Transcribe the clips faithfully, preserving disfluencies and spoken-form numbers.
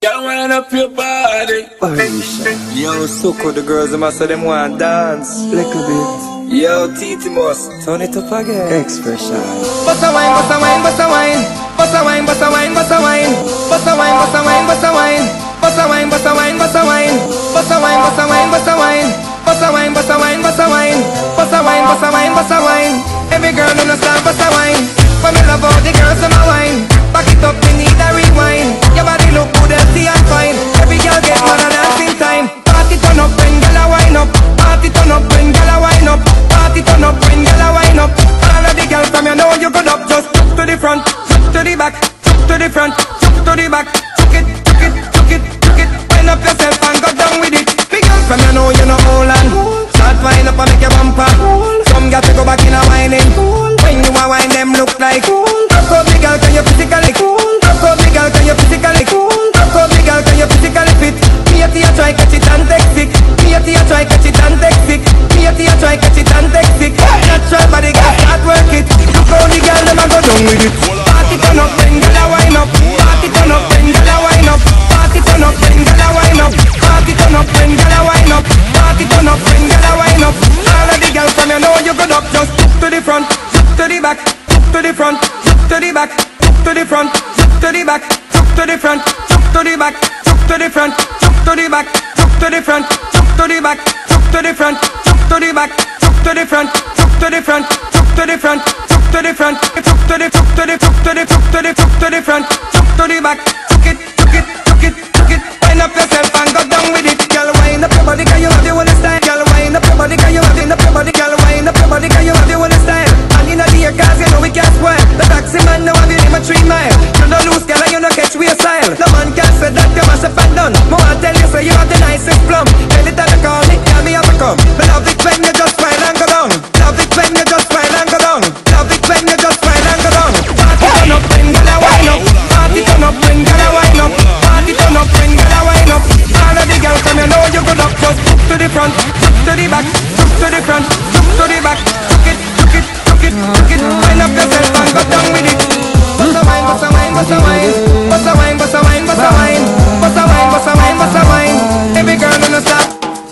Girl, wind up your body. Aisha. Yo, Suko, the girls, them say them want dance. Little bit. Yo, Titi Moss, turn it up again. Expression. Bust a wine, bust a wine, bust a wine. Bust a wine, bust a wine, bust a wine. Bust a wine, bust a wine, bust a wine. Bust a wine, bust a wine, bust a wine. Bust a wine, bust a wine, bust a wine. Bust a wine, bust a wine, bust a wine. Bust a wine, bust a wine, bust a wine. Every girl in the style bust a wine. For me love all the girls in my wine. Back it up, me need a rewind. Your body look good, healthy and fine. Every girl get mad at dancing time. Party turn up, bring girl a wine up. Party turn up, bring girl a wine up. Party turn up, bring girl a wine up. All of the girls from you know you good up. Just look to the front, look to the back, look to the front, look to the back. Chuck it, chuck it, chuck it, chuck it. Wind up yourself and go down with it. Big girls from you know you know hold on. Start wind up and make your bumper. Some girls to go back in a whining. When you a wine them look like. Rock out the girl, can you physically? Rock out the girl, can you physically? Rock out the girl, can you physically fit? Me a tea try catch it and take sick. Me a tea try catch it and take sick. Me a tea try catch it and take sick. Natural body girl start work it. Look how the girl them a go down with it. Party turn up, bring girl a wine up. Party turn up, bring girl a wine up. Party turn up, bring girl a wine up. Party turn up, bring girl a wine up. Party turn up, bring girl a wine up. All of the girls from you know you good up. Just look to the front, look to the back, look to the front, look to the back, look to the front, look to the back, look to the front, look to the back, look to the front, look to the back, look to the front, look to the back, look to the front, look to the back, look to the front, look to the front, look to the front, look to the front, look to the look to the look to the look to the look to the front, look to the back, tuck it, tuck it, tuck it, tuck it. Wind up yourself and go down with it, girl. Wind up your body 'cause you have the whole style, girl. Wind up your body 'cause you have the up your body, girl. Wind up your body 'cause you have the whole style. And in a day, cause you know we can't spoil. The taxi man now have you in my three mile. You no lose, girl, and you no catch with your style. No man can say that you must have fat done. More I tell you, say you have the nicest plum. Tell it that you call me, tell me how to come. But love it when you just smile and go down. Love it when you just smile and go down. Love it when you just smile and go down. Party turn up, bring girl a wine up. Party turn up, bring girl a wine up. Party turn up, bring girl a wine up. All of the girls from you know you good up. Just look to the front, look to the back, look to the front, look to the back. Tuck it, tuck it, tuck it, tuck it. Wind up yourself and go down with it. Bust a wine, bust a wine, bust a wine. Bust a wine, bust a wine, bust a wine. Bust a wine, bust a wine, bust a wine. Every girl in the stop.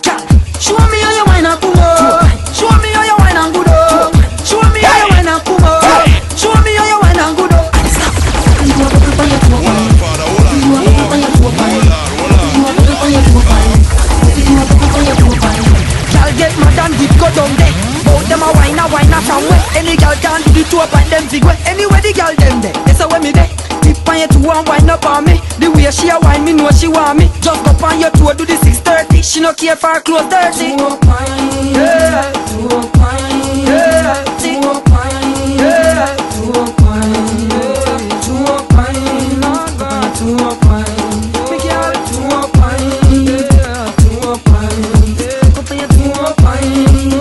Show me how you wine and come up. Show me how you wine and good up. Show me how you wine and come up. Show me how you wine and good up. You a bubble by your toe pine. You a bubble by your toe pine. You a bubble by your toe pine. You a bubble by your toe pine. Girl get mad and dip go down there. Both them a wine a wine a from where. Any girl can do the toe pine them figure. Anywhere the girl them there. That's how me there. Tip on your toe and wine up on me. The way she a wine, me know she want me. Just go on your toe, do the six thirty. She no care for her clothes dirty. Toe pine, yeah. Toe pine, yeah. Toe pine, yeah. Toe pine, yeah. Toe pine, not toe pine. Me girl, toe pine, yeah. Toe pine, yeah. Go for your toe pine,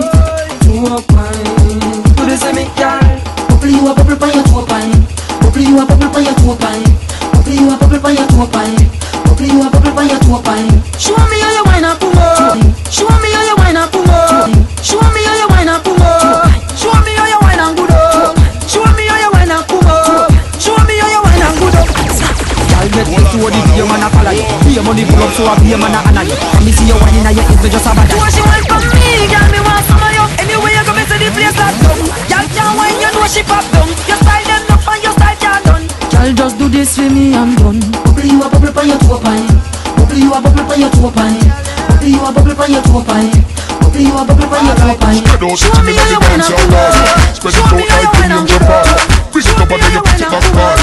toe pine. Do this to me, girl. Bubble you a bubble by your toe pine. Bubble you a bubble by your toe pine. Bubble you a bubble by your toe pine. Bubble you a bubble by your toe pine. Show me how you wine and come up. Show me how you wine and come up. Show me how you wine and come up. Show me how you wine and good up. Show me how you wine and come up. Show me how you wine and good up. Girl get me to the video man a follow you. Be a money pull up so I be a man a honor you. And me see you whining and your hips just a bad. What she want from me, girl? Me want some of you. Anyway you go me to the place like down. Girl can't wine, you know she pop down. Your style them up and your style can't done. Girl just do this for me, I'm done. Bubble you a bubble by your toe pine. Bubble you a bubble by your toe pine. Bubble you a bubble by your toe pine. Bubble you a bubble by your toe pine. Show me how you wine and come up. Show me how you wine and come up. Show me how you wine and come up.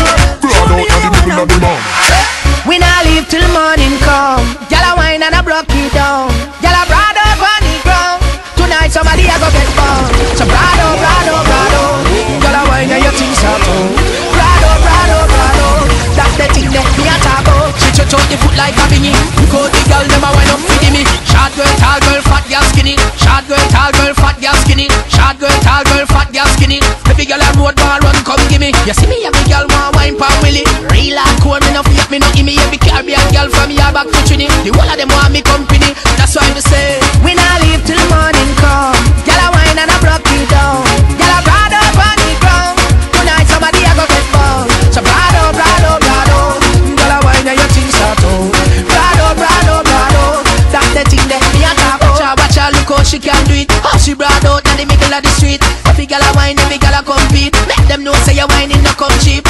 We not leave till morning come. Gyal a wine and a broke it down. Gyal a broad up on the ground. Tonight somebody a go get bound. So brado, brado, brado. Gyal a wine and your things are too. Brado, brado, brado. That's the thing that me a talk about. She touch out the foot like a bingy. Because the girl never wind up with me. Short girl, tall girl, fat girl, skinny. Short girl, tall girl, fat girl, skinny. Short girl, tall girl, fat girl, skinny. Baby girl a road bar run, come give me. You see me, every girl want wine pa Willie. Real hardcore, me no fake, me no gimme. Every Caribbean girl from here back to Trini. The whole of them want me company. That's why me say we not leave till morning come. Gyal a wine and a broke it down. Gyal a broad up on the ground. Tonight somebody a go get bound. So brado, brado, brado. Gyal a wine and your things are too.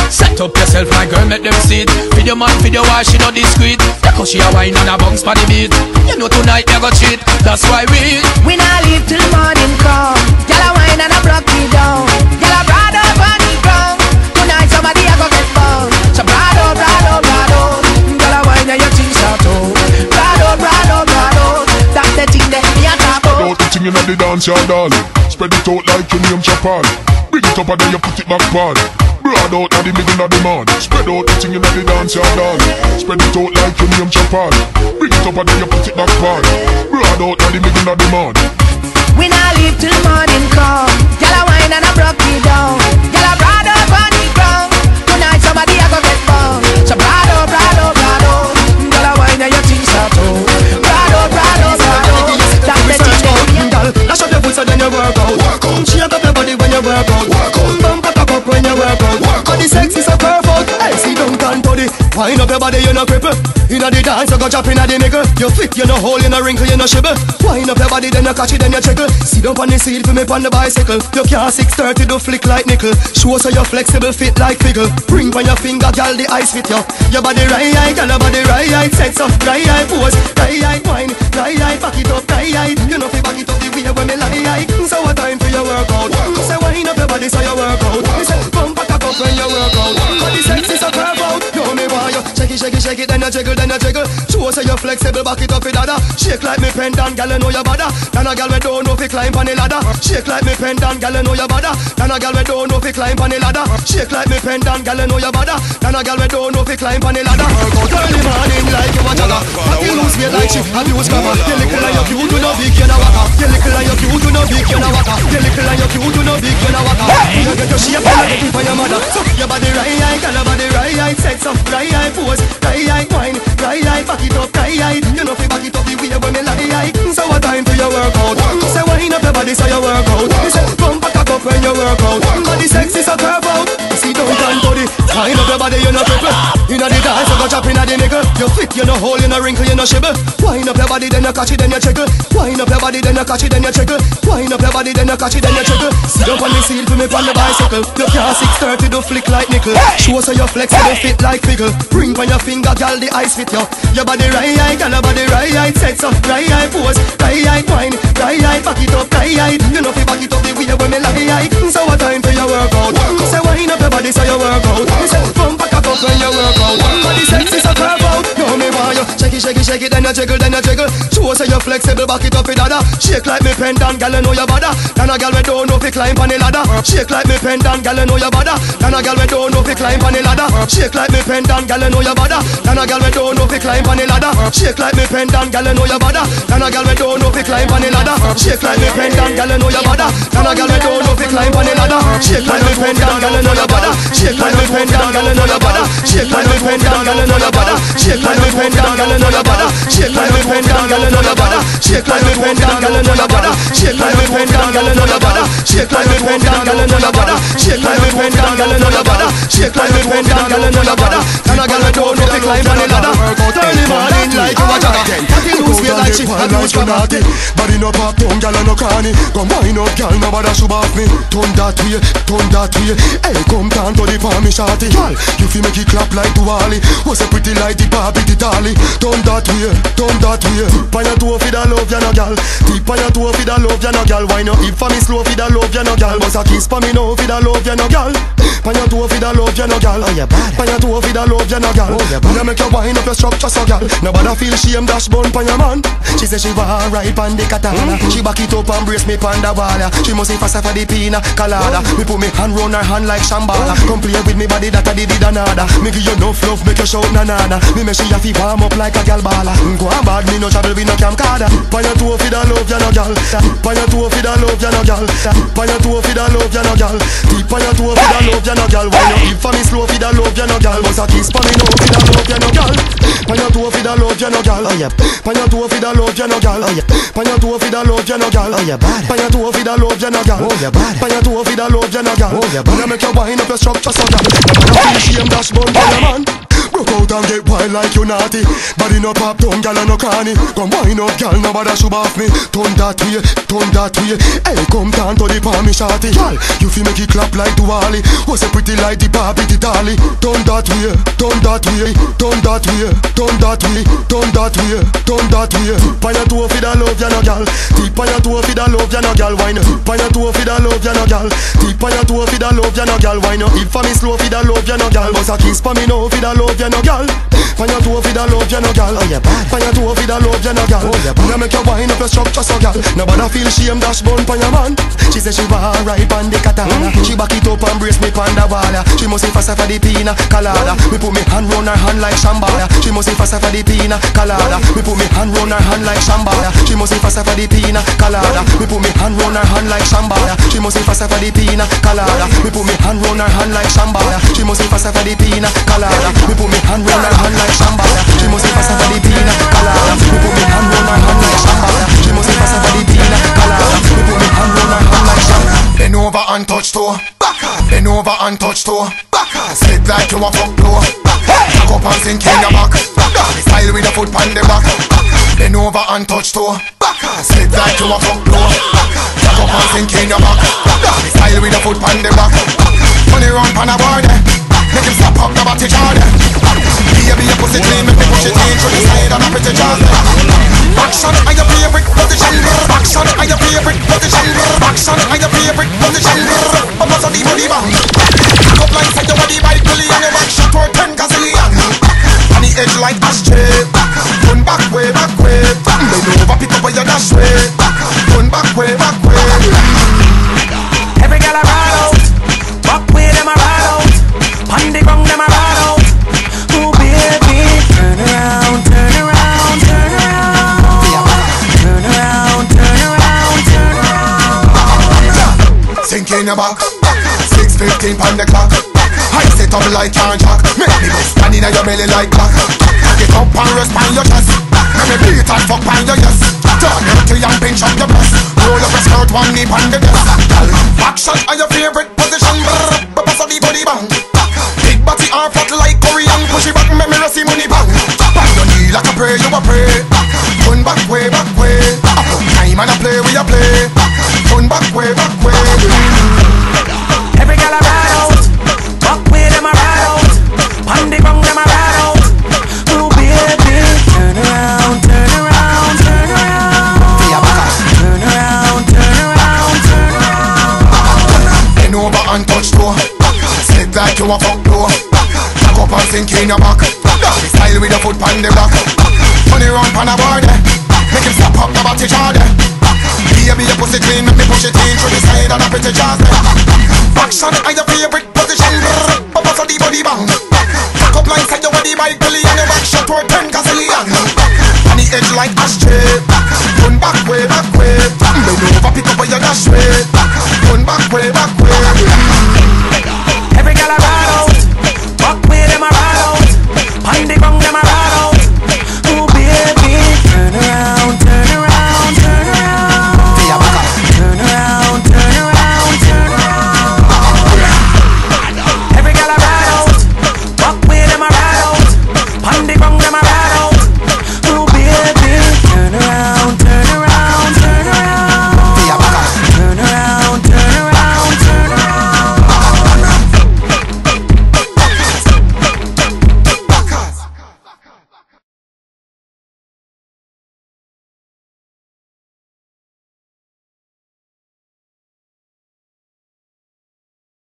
Set up yourself, my girl, make them see it. Feed your man, feed your wife, she not discreet. Cause she a wine and a bounce for the beat. You know tonight you go cheat. That's why we We not leave till morning come. Gyal a wine and a broke me down. Gyal a broad up on the ground. Tonight somebody a go get bound. So broad up, broad up, broad up. Gyal a wine and your things start out. Broad up, broad up, broad up. That's the thing that me a talk about. Out the thing inna the dance yard, darling. Spread it out like your name Japan. Bring it up and then you put it back pan. Broad out at the middle of the man. Spread out the thing inna the dance yard, darling. Spread it out like your name Japan. Bring it up and then you put it back pan. Broad out at the middle of the man. We not leave till morning come. Gyal a wine and a broke me down. Gyal a broad up on the ground. Tonight somebody a go get bound. So broad up, broad up, broad up. Gyal a wine and your things start out. Broad up, broad up, broad up. That's the thing that we a Girl, dash up your foot so then you work out. Work out. Shake up your body when you work out. Work out. Bump up up when you work out. Work out. Body sexy so curve out. Hey, see don't turn to the. Wind up your body, you no cripple. Inna the dance, you go drop inna the mickle. You fit, you no hole, you no wrinkle, you no shibble. Wind up your body, then you catch it, then you trickle. Sit up on the seat for me on the bicycle. You can't six thirty do flick like nickel. Show so you're flexible, fit like fickle. Ring on your finger, girl, the ice fit you. Your body right, girl, your body right, sex up, right, pose, right, wine, right, back it up, right. You know fi back it up the way when me lie. So what time for your workout? Say wind up your body so you work out. Me say come back up when you work out. Body sexy so curve out. You me want you shake it, shake it, shake it, then you jiggle, then you jiggle. Show so you're flexible, back it up with dada. Shake like me pendant, girl, you know your bada. And a girl we don't know fi climb on the ladder. Shake like me pendant, girl, you know your bada. And a girl we don't know fi climb on the ladder. Shake like me pendant, girl, you know your bada. And a girl we don't know fi climb on the ladder. Work out early morning like you a jagger. But you lose weight like she abuse cover. You little and you cute, you no big, you no waka. You little and you cute, you no big, you no waka. You little and you cute, you no big, you no waka. You get your shape and you for your mother. So your body right, girl, your body right, sex up, right, pose, right, wine, right, back it up, right. You know fi back it up the way when me lie. So what time for your workout? Say wind up your body so you work out. Say come back up when you work out. Body sexy so curve out. See don't turn to the. Wind up your body, you no cripple. Inna the dance, you go drop inna the mickle. You fit, you no hole, you no wrinkle, you no shibble. Wind up your body, then you catch it, then you trickle. Wind up your body, then you catch it, then you trickle. Wind up your body, then you catch it, then you trickle. Sit up on the seat for me on the bicycle. You can't six thirty do flick like nickel. Show so you're flexible, fit like fickle. Ring on your finger, girl, the ice fit you. Your body right, girl, your body right, sex up, right, pose, right, wine, right, back it up, right. You know fi back it up the way when me lie. So what time for your workout? Say wind up your body so you work out. Say bump back up when you work out. Body sexy so curve out. You me want you shake it, shake it, shake it, then you jiggle, then you jiggle. Show so you're flexible, back it up with dada. Shake like me pendant, girl, you know your bada. And a girl we don't know fi climb on the ladder. Shake like me pendant, girl, you know your bada. And a girl we don't know fi climb on the ladder. Shake like me pendant, girl, you know your bada. And a girl we don't know fi climb on the ladder. Shake like me pendant, girl, you know your bada. And a girl we don't know fi climb on the ladder. Shake like me pendant, girl, you know your bada. And a girl we don't know fi climb on the ladder. Shake like me pendant, girl, you know your bada. Shake like me pendant, girl, you know your bada. Shake like me pendant, girl, you know your bada. Shake like me pendant, girl, you know your bada. Shake like me pendant, girl, you know your bada. Shake like me pendant, girl, you know your bada. Shake like me pendant, girl, you know your bada. Shake like me pendant, girl, you know your bada. Shake like me pendant, girl, you know your bada. Shake like me pendant, girl, you know your bada. And a girl we don't know fi climb on the ladder. Early morning like you a jagger. Cocky loose weight like she abuse cover. Body no pop, tongue, girl, no cranny. Come wind up, girl, nobody should off me. Turn that way, turn that way. Hey, come down to the palm, me shawty. Girl, you fi make it clap like Duali. What's a pretty like the Barbie, the dolly. Turn that way, turn that way. Tip on your toe fi da love ya no gal. Tip on your toe fi da love ya no gal. Wind up hip for me slow fi da love ya no gal. Bust a kiss for me now fi da love ya no gal. Pon your toe fi da love ya no gal. Pon your toe fi da love ya no gal. Wanna make you wind up your structure so gal. Nobody feel shame dash bun pon your man. She say she want right pon the katana. She back it up and brace me pon the wall. She must be faster for the pina colada. Me put me hand round her hand like Shambhala. Come play with me body that I did it another. Me give you enough love make you shout na na na. Me make she have to warm up like a gal bala. Go on bad me no travel with no camcorder. Pon your toe fi da love ya no gal. Pon your toe fi da love ya no gal. Pon your toe fi da love ya no gal. Tip on your toe fi da love ya no gal. When you hip for me slow fi da love ya no gal. Bust a kiss for me now fi da love ya no gal. Pon your toe toe fi da love you no gal. Oh yeah. Pan your toe fi da love you no gal. Oh yeah. Pan your toe fi da love you no gal. Oh yeah, bad. Pan your toe fi da love you no gal. Oh yeah, bad. Pan your toe fi da love you no gal. Oh yeah, bad. When I make you wind up your structure so gal. Now feel shame dash bun for your man. Broke out and get wild like you naughty. Body no pop down, gal and no cranny. Come wind up, gal, nobody should off me. Turn that way, turn that way. Hey, come down to the palm, me shawty. Gal, you feel make it clap like Duali. Was a pretty like the Barbie, the dolly. Turn that way, turn that way, turn that way, turn that way, turn that way, turn that way. Tip on your toe fi da love ya no gal. Tip on your toe fi da love ya no gal. Wine. Tip on your toe fi da love ya no gal. Tip on your toe fi da love ya no gal. Wine. If for me slow fi da love ya no gal. Bust a kiss for me now fi da love ya no gal. Pan your toe fi da love ya no gal. Oh yeah, bad. Pan your toe fi da love ya no gal. Oh yeah, When I make you wind up your structure so gal. Nobody feel shame dash bun pan your man. She say she want right pan the katana. She back it up and brace me pan the wall. She must be faster for the pina colada. Me put me hand round her hand like Shambhala. She must be faster for the pina colada. Me put me hand round her hand like Shambhala. She must be faster for the pina colada. Me put me hand round her hand like Shambhala. She must be faster for the pina colada. Me put me hand round her hand like Shambhala. She must be faster for the pina colada. Me put me hand round her hand like Shambhala. She must be faster for the pina colada. Me put me hand round her hand like Shambhala. She must be faster for the pina colada. Me put me hand round her hand like Shambhala. Bend over and touch toe. Bend over and touch toe. Sit like you a fuck blow. Back up and sink in your back. Style with a foot on the back. Bend over and touch toe. Sit like you a fuck blow. Back up and sink in your back. Style with a foot on the back. Money run pan a board. Make him stop up the body jar. Baby your pussy clean, make me push it in through the side and a pretty jar. Action are your favorite position. Action are your favorite position. Action are your favorite position. I'm not a diva diva. Pick up lines like your body by billion. Your back shot for ten gazillion. On the edge like ashtray. Turn back way, back way. Bend over, pick up on your dash way. Turn back way, back way. Every girl I ride out, back way them I ride out. On the ground them I ride out. Oh baby, turn around, turn around, turn around. Turn around, turn around, turn around. Sink in your back. Six fifteen pound the clock. I sit up like can't jack. Make me go stand in your belly like clock. Get up and rest on your chest. Make me beat and fuck on your yes. Turn dirty and pinch up your breast. Roll up your skirt, one knee on the desk. Action are your favorite position. But pass the body bang. Big body arm flat like Korean. Push it back, make me see money bang. Bang your knee like a pray, you a pray. Turn back way, back way. Time and a play, we a play. Turn back way, back way. Every girl I ride out, back way them I ride out. On the ground them I ride out. Oh baby, turn around, turn around, turn around. Turn around, turn around, turn around. Bend over and touch toe. Sit like you a fuck blow. Back up and sink in your back. Style with a foot on the back. Money run pan a board. Make him stop up the body jar. Baby your pussy clean, make me push it in through the side and a pretty jar. Action are your favorite position. Up us the body bang. Back up lines like your body by billion. Your back shot for ten gazillion. On the edge like ashtray. Turn back way, back way. Bend over, pick up on your dash way. Turn back way, back way. Every girl I